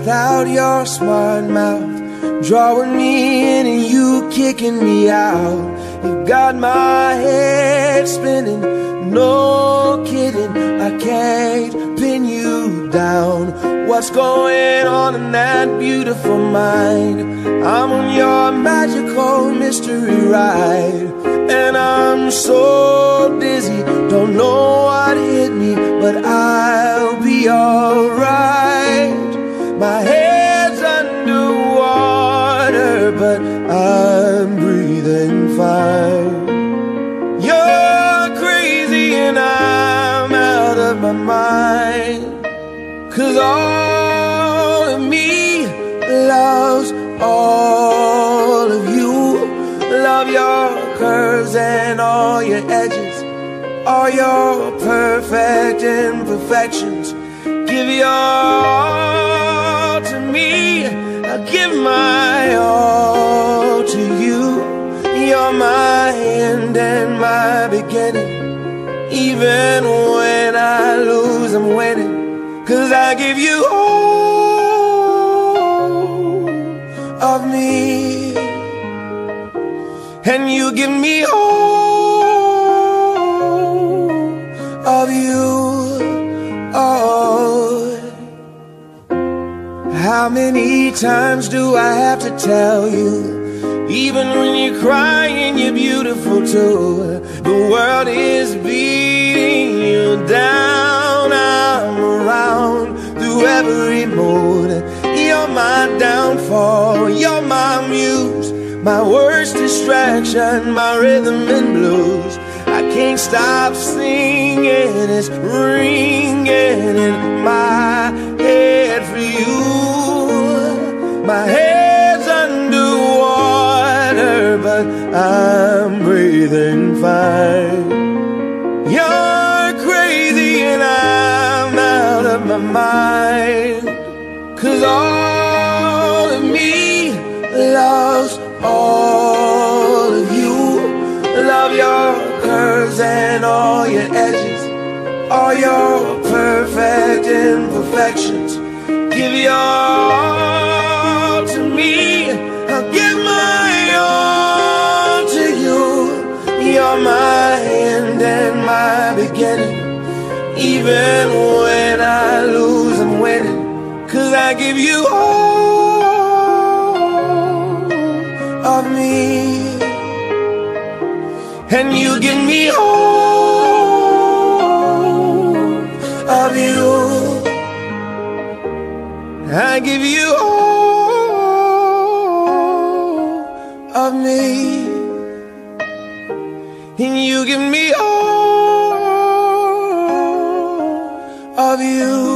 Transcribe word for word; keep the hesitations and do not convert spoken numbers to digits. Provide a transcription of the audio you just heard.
without your smart mouth, drawing me in and you kicking me out. You got my head spinning, no kidding, I can't pin you down. What's going on in that beautiful mind? I'm on your magical mystery ride, and I'm so dizzy, don't know what hit me, but I'll be alright. My head's underwater, but I'm breathing fine. You're crazy and I'm out of my mind, 'cause all of me loves all of you. Love your curves and all your edges, all your perfect imperfections. Give your all to me, I give my all to you. You're my end and my beginning. Even when I lose, I'm winning, 'cause I give you all of me, and you give me all of you. Oh, how many times do I have to tell you, even when you're crying, you're beautiful too. The world is beating you down, I'm around through every mood. You're my downfall, you're my muse, my worst distraction, my rhythm and blues. I can't stop singing, it's ringing in my head for you. My head's underwater, but I'm breathing fine. You're crazy and I'm out of my mind, 'cause all of me loves all of you. Love your curves and all your edges, all your perfect imperfections. Give your all to me, I'll give my all to you. You're my end and my beginning. Even when I lose, I'm winning, 'cause I give you all of me, and you give me all of you. I give you all of me, and you give me all of you.